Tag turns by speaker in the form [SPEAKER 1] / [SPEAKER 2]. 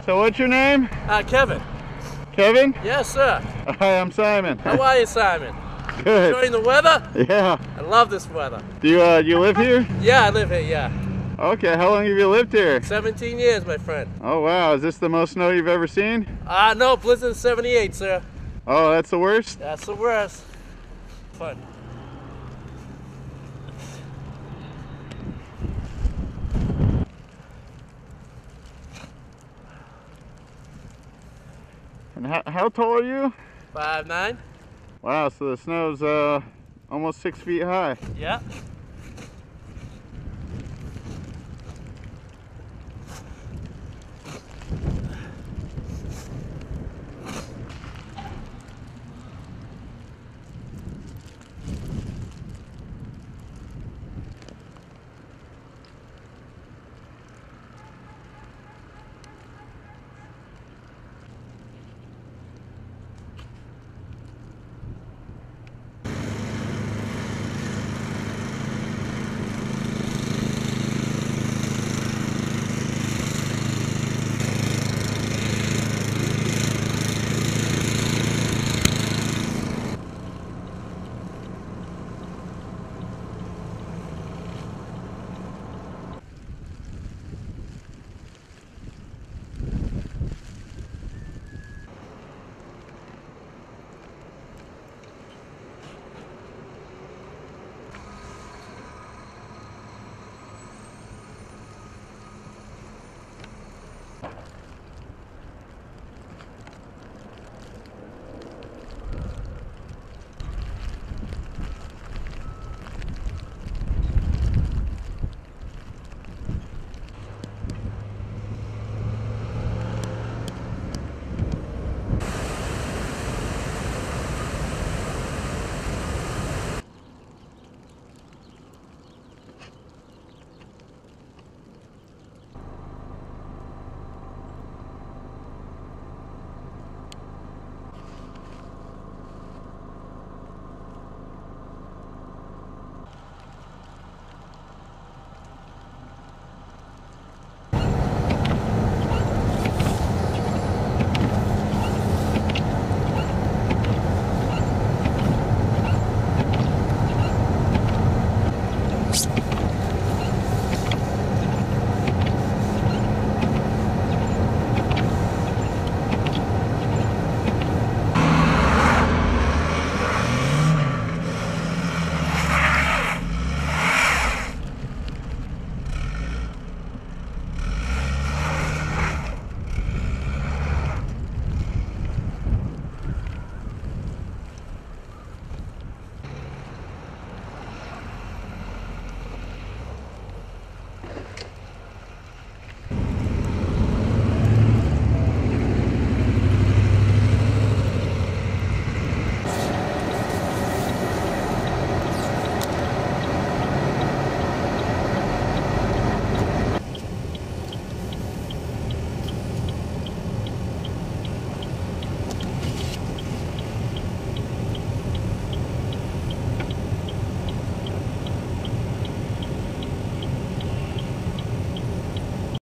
[SPEAKER 1] So what's your name?
[SPEAKER 2] Kevin.
[SPEAKER 1] Kevin?
[SPEAKER 2] Yes, sir.
[SPEAKER 1] Hi, I'm Simon.
[SPEAKER 2] How are you, Simon?
[SPEAKER 1] Good.
[SPEAKER 2] Enjoying the weather?
[SPEAKER 1] Yeah.
[SPEAKER 2] I love this weather.
[SPEAKER 1] Do you live here?
[SPEAKER 2] Yeah, I live here, yeah.
[SPEAKER 1] Okay, how long have you lived here?
[SPEAKER 2] 17 years, my friend.
[SPEAKER 1] Oh wow, is this the most snow you've ever seen?
[SPEAKER 2] No, blizzard 78, sir.
[SPEAKER 1] Oh, that's the worst?
[SPEAKER 2] That's the worst. Fun.
[SPEAKER 1] And how tall are you?
[SPEAKER 2] 5'9".
[SPEAKER 1] Wow, so the snow's almost 6 feet high.
[SPEAKER 2] Yeah.